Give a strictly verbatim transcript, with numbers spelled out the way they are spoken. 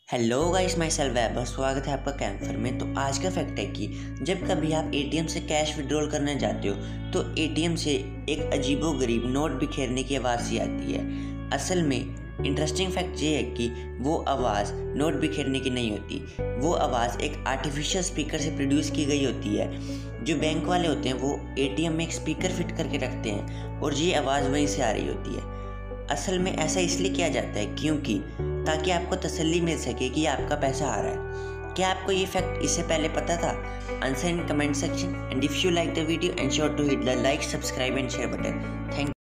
Hello guys, myself Vaibhav. स्वागत है आपका कैंपर में। तो आज का फैक्ट है कि जब कभी आप एटीएम से कैश विड्रॉल करने जाते हो तो एटीएम से एक अजीबोगरीब नोट बिखेरने की आवाज़ सी आती है। असल में इंटरेस्टिंग फैक्ट ये है कि वो आवाज़ नोट बिखेरने की नहीं होती। वो आवाज़ एक आर्टिफिशियल स्पीकर से प्रोड्यूस की गई होती है। जो बैंक वाले होते हैं वो एटीएम में एक स्पीकर फिट करके रखते हैं और ये आवाज़ वहीं से आ रही होती है। असल में ऐसा इसलिए किया जाता है क्योंकि ताकि आपको तसल्ली मिल सके कि आपका पैसा आ रहा है। क्या आपको ये फैक्ट इससे पहले पता था? Answer in comment section and if you like the video ensure to hit the like, subscribe and share button. Thank